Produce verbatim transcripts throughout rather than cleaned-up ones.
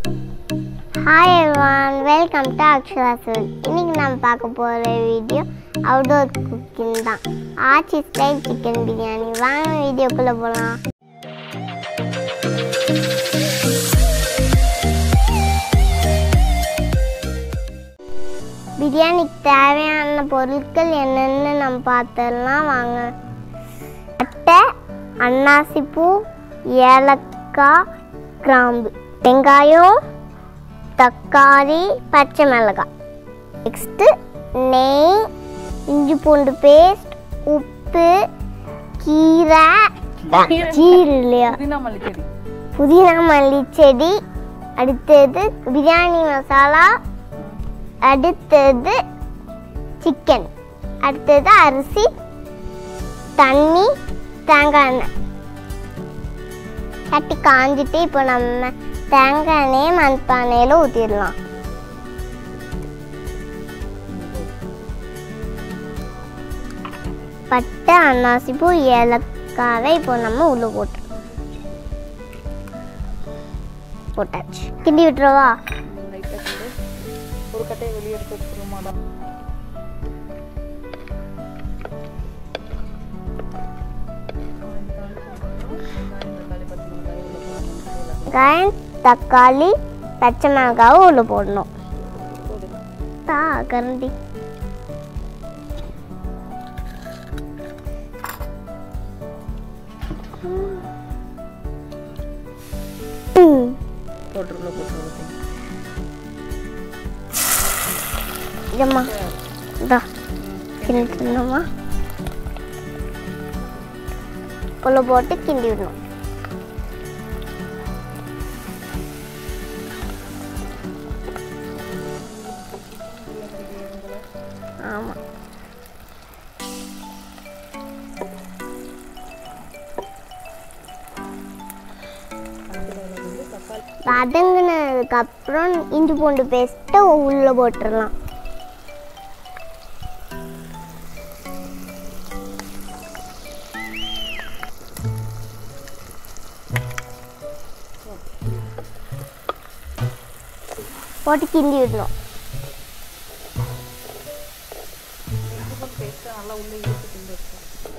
Hi everyone, welcome to Akhshara. இன்னைக்கு நம்ம பார்க்க போற வீடியோ அவுட்டோர் குக்கிங் தான். ஆச்சி ஸ்டைல் சிக்கன் பிரியாணி. வாங்க வீடியோக்குள்ள போலாம். பிரியாணிக்கு தேவையான பொருட்கள் என்னென்னு நம்ம பார்த்தலாம் வாங்க. பட்டை, அன்னாசிப்பூ, ஏலக்காய், கிராம்பு, வெங்காயம், தக்காளி, பச்சை மிளகாய், நெக்ஸ்ட்டு நெய், இஞ்சி பூண்டு பேஸ்ட், உப்பு, கீரை, ஜீரகம் இல்லையா, புதினா மல்லி செடி, அடுத்தது பிரியாணி மசாலா, அடுத்தது சிக்கன், அடுத்தது அரிசி, தண்ணி, தேங்காய் எண்ணெய். சட்டி காஞ்சிட்டு இப்போ நம்ம தேங்காய் எண்ணெயை மண்பானையில் ஊற்றிடலாம். பட்டை, அன்னாசிப்பூ, ஏலக்காவை இப்போ நம்ம உள்ள போட்டு போட்டாச்சு. கிண்டி விட்டுருவா. ஒரு கட்டையை வெளியே எடுத்து வச்சுருமாடா. வெங்காயம், தக்காளி, பச்சை மிளகாவும் உள்ள போடணும். தா கரண்டி. இதம்மா இதா கிண்டிடணுமா, உள்ள போட்டு கிண்டி விடணும். ஆமாம், வதங்கினதுக்கப்புறம் இஞ்சி பூண்டு பேஸ்ட்டை உள்ளே போட்டுடலாம். போட்டு கிண்டி விடணும். நல்லா உள்ள இழுத்து கிண்டி வச்சு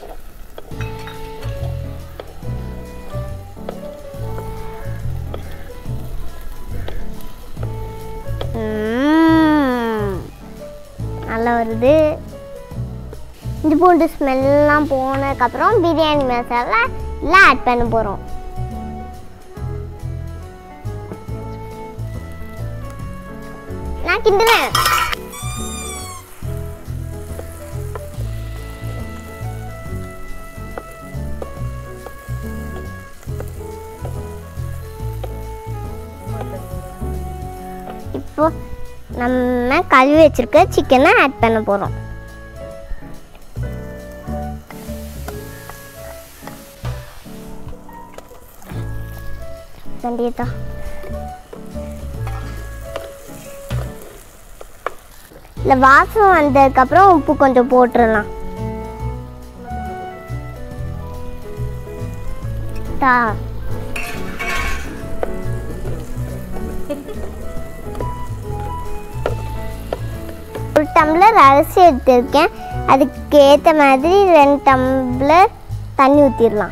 நல்லா வருது. இஞ்சி பூண்டு ஸ்மெல்லாம் போனதுக்கப்புறம் பிரியாணி மசாலா எல்லாம் ஆட் பண்ண போகிறோம். நான் கிண்டுறேன். இப்போ நம்ம கழுவி வச்சிருக்க சிக்கனை ஆட் பண்ண போகிறோம். கண்டிப்பா இல்லை, வாசம் வந்ததுக்கப்புறம் உப்பு கொஞ்சம் போட்டுடலாம். தா ஒரு டம்ளர் அரிசி எடுத்திருக்கேன், அதுக்கு ஏற்ற மாதிரி ரெண்டு டம்ளர் தண்ணி ஊற்றிடலாம்.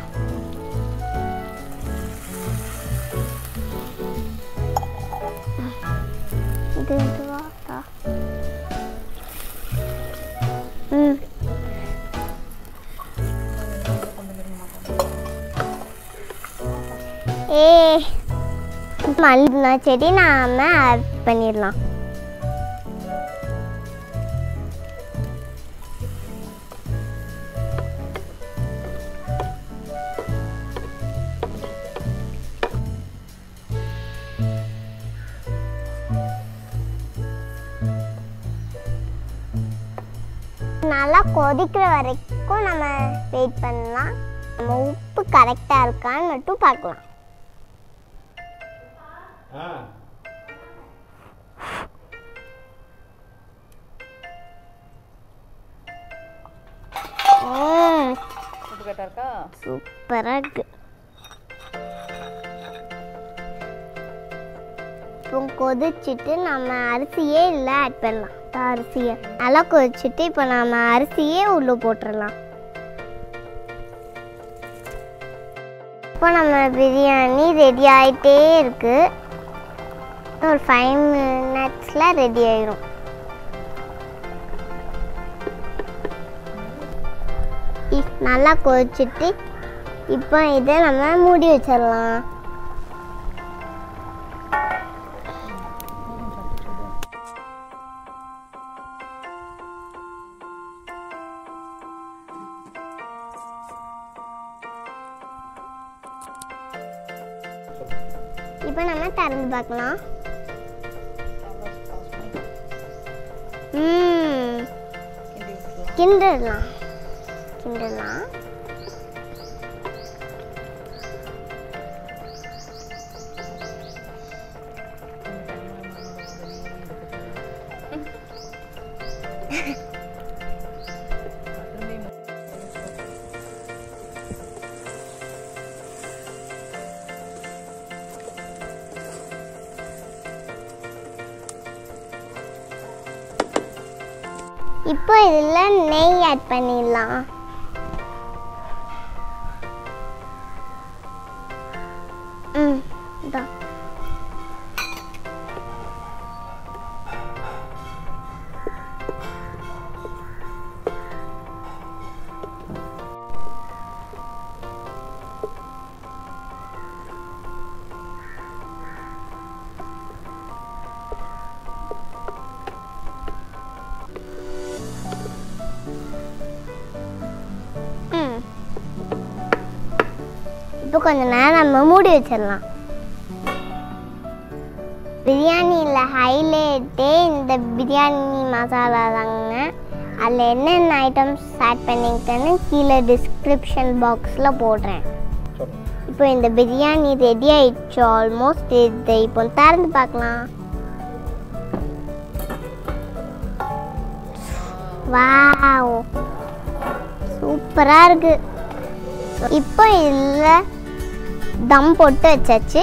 ம் ஏ மல்லி செடி நாம ஆட் பண்ணிடலாம். நல்லா கொதிக்கிற வரைக்கும் நம்ம வெயிட் பண்ணலாம். நம்ம உப்பு கரெக்டாக இருக்கான்னு மட்டும் பார்க்கலாம். சூப்பராக இருக்கு. இப்போ கொதிச்சுட்டு நம்ம அரிசியே இல்லை ஆட் பண்ணலாம். அரிசியை நல்லா கொதிச்சுட்டு இப்போ நம்ம அரிசியே உள்ளே போட்டுடலாம். இப்போ நம்ம பிரியாணி ரெடி ஆகிட்டே இருக்கு. ஒரு ஃபைவ் மினிட்ஸில் ரெடி ஆயிடும். நல்லா கொதிச்சுட்டு இப்போ இதை நம்ம மூடி வச்சிடலாம். இப்போ நம்ம திறந்து பார்க்கலாம். ம் கிண்டலாம் கிண்டலாம் இப்போ இதில் நெய் ஆட் பண்ணிடலாம். ம் இதான் இப்போ கொஞ்ச நேரம் நம்ம மூடி வச்சிடலாம். பிரியாணியில் ஹைலைட்டே இந்த பிரியாணி மசாலா தாங்க. அதில் என்னென்ன ஐட்டம்ஸ் ஆட் பண்ணிக்கிட்டேன்னு கீழே டிஸ்கிரிப்ஷன் பாக்ஸில் போடுறேன். இப்போ இந்த பிரியாணி ரெடி ஆயிடுச்சு ஆல்மோஸ்ட். இதை இப்போ திறந்து பார்க்கலாம். வாவ் சூப்பராக இருக்கு. இப்போ இதில் தம் போட்டு வச்சாச்சு.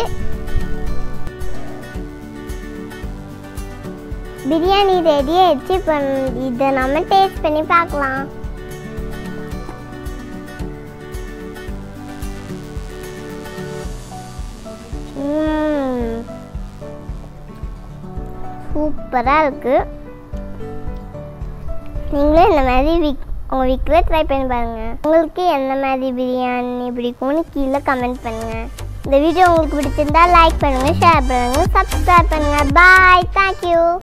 பிரியாணி ரெடி ஆயிடுச்சு. இப்போ இதை நம்ம டேஸ்ட் பண்ணி பார்க்கலாம். சூப்பராக இருக்கு. நீங்களே இந்த மாதிரி வீக் உங்கள் வீட்டில் ட்ரை பண்ணி பாருங்கள். உங்களுக்கு எந்த மாதிரி பிரியாணி பிடிக்கும்னு கீழே கமெண்ட் பண்ணுங்கள். இந்த வீடியோ உங்களுக்கு பிடிச்சிருந்தா லைக் பண்ணுங்கள், ஷேர் பண்ணுங்கள், சப்ஸ்கிரைப் பண்ணுங்கள். Bye, thank you.